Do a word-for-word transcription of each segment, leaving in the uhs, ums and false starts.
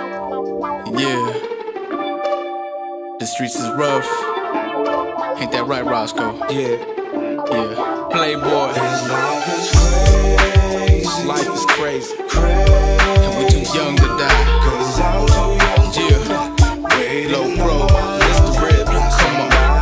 Yeah, the streets is rough. Ain't that right, Roscoe? Yeah, yeah. Playboy. This life is crazy. Life is crazy. Crazy. And we too young to die. Cause I'm too young to yeah. die. Low pro, this the rip. Come on.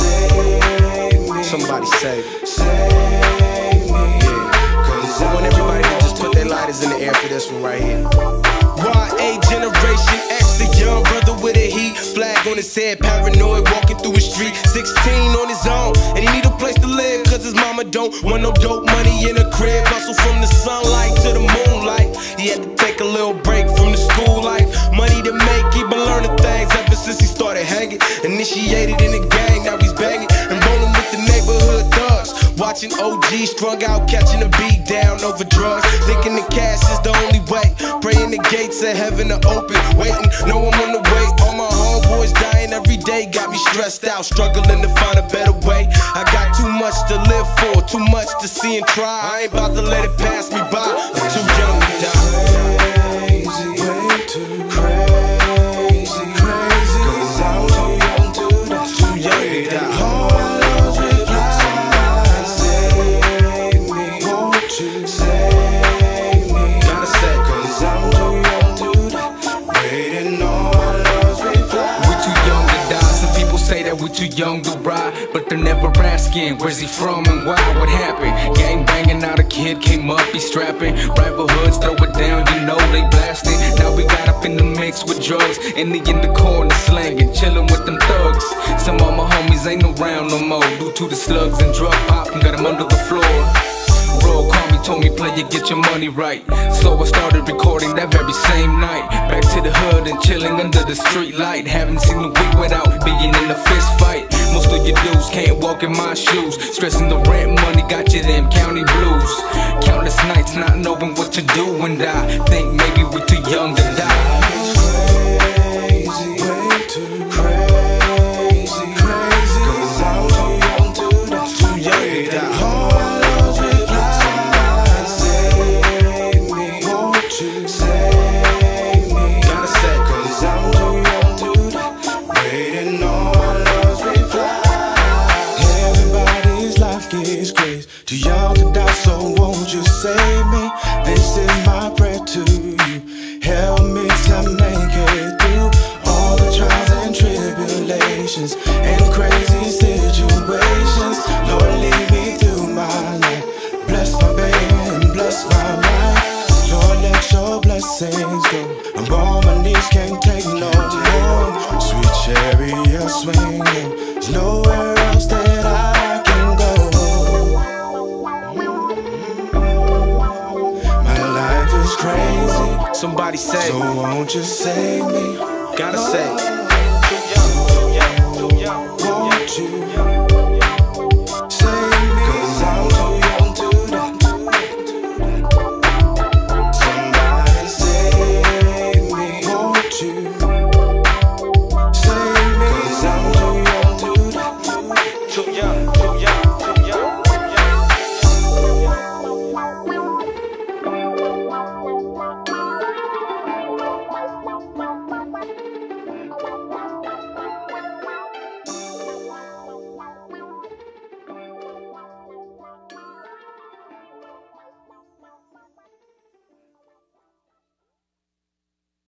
Save me. Somebody save me. Save me. Yeah. Cause I want everybody to just put their lighters in the air for this one right here. Y A Generation X, a young brother with a heat flag on his head, paranoid walking through his street. Sixteen on his own, and he need a place to live, cause his mama don't want no dope money in a crib. Hustle from the sunlight to the moonlight. He had to take a little break from the school life. Money to make, he been learning things ever since he started hanging. Initiated in the gang, now he's banging and rolling with the neighborhood thugs. Watching O G strung out, catching a beat down over drugs, thinking the cash is the only way. Praying the gates of heaven are open, waiting, no one on the way. All my homeboys dying every day, got me stressed out, struggling to find a better way. I got too much to live for, too much to see and try. I ain't about to let it pass me by, I'm too young to die. Crazy, way too crazy, crazy. Cause I'm too young to die, too young to die. All my loves reflect. Somebody save me, won't you save me? Gotta say, cause I'm too young to die. Waiting, all my loves reflect. We too young to die. Some people say that we too young to ride, but they're never asking where's he from and why, what happened. Gang banging, out a kid came up, he strapping. Rival hoods throw it down, you know they blasting. Now we got up in the mix with drugs, and they in the corner slanging, chilling with them thugs. Some of my homies ain't around no more due to the slugs and drug pop and got them under the floor. Roll called me, told me, player, get your money right. So I started recording that very same night. Back to the hood and chilling under the street light. Haven't seen a week without being in a fist fight. Most of your dudes can't walk in my shoes. Stressing the rent money got you them county blues. Countless nights not knowing what to do, and I think maybe we too young to die. Crazy, way too crazy, crazy. Cause I'm too young to die, too young to die. All my loves reflect. Somebody save me, won't you save me? Gotta say, cause I'm too young to die. Waiting, all my loves reflect. Everybody's life gets crazy, too young to die, so won't you save me? This is my prayer to you. Help me to make it through all the trials and tribulations and crazy situations. Lord, lead me through my life. Bless my baby and bless my wife. Lord, let your blessings go. I'm on my knees, can't take no more. Sweet chariot swing, there's nowhere else that I can go. My life is crazy. Somebody say, So won't you save me? gotta say, Won't you?